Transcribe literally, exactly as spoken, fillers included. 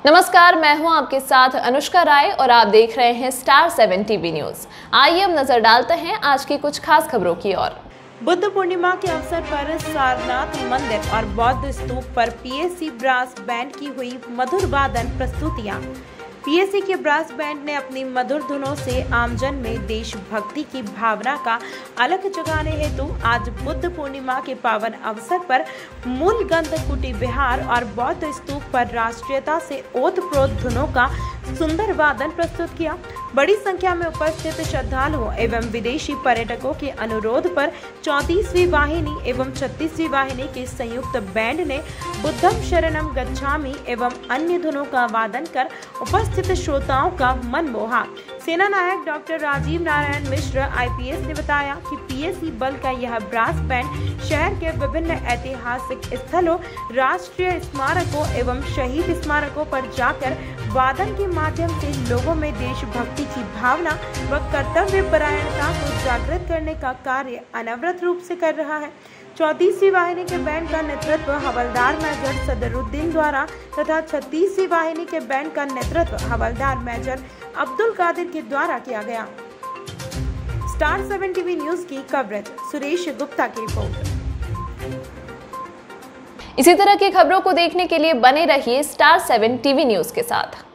नमस्कार, मैं हूं आपके साथ अनुष्का राय और आप देख रहे हैं स्टार सेवन टीवी न्यूज। आइए अब नजर डालते हैं आज की कुछ खास खबरों की ओर। बुद्ध पूर्णिमा के अवसर पर सारनाथ मंदिर और बौद्ध स्तूप पर पीएसी ब्रास बैंड की हुई मधुर वादन प्रस्तुतियां। पीएसी के ब्रास बैंड ने अपनी मधुर धुनों से आमजन में देशभक्ति की भावना का अलख जगाने हेतु आज बुद्ध पूर्णिमा के पावन अवसर पर मूल गंध कुटी विहार और बौद्ध स्तूप पर राष्ट्रीयता से ओतप्रोत धुनों का सुंदर वादन प्रस्तुत किया। बड़ी संख्या में उपस्थित श्रद्धालुओं एवं विदेशी पर्यटकों के अनुरोध पर चौंतीसवीं वाहिनी एवं छत्तीसवीं वाहिनी के संयुक्त बैंड ने बुद्धम शरणम गच्छामि एवं अन्य धुनों का वादन कर उपस्थित श्रोताओं का मन मोहा। सेना नायक डॉक्टर राजीव नारायण मिश्र आईपीएस ने बताया कि पीएसी बल का यह ब्रास बैंड शहर के विभिन्न ऐतिहासिक स्थलों, राष्ट्रीय स्मारकों एवं शहीद स्मारकों पर जाकर वादन के माध्यम से लोगों में देशभक्ति की भावना व कर्तव्य परायणता को जागृत करने का कार्य अनवरत रूप से कर रहा है। चौंतीसवीं वाहिनी के बैंड का नेतृत्व हवलदार मेजर सदरुद्दीन द्वारा तथा छत्तीसवीं वाहिनी के बैंड का नेतृत्व हवलदार मेजर अब्दुल कादिर के द्वारा किया गया। स्टार सेवन टीवी न्यूज की कवरेज सुरेश गुप्ता की रिपोर्ट। इसी तरह की खबरों को देखने के लिए बने रहिए स्टार सेवन टीवी न्यूज के साथ।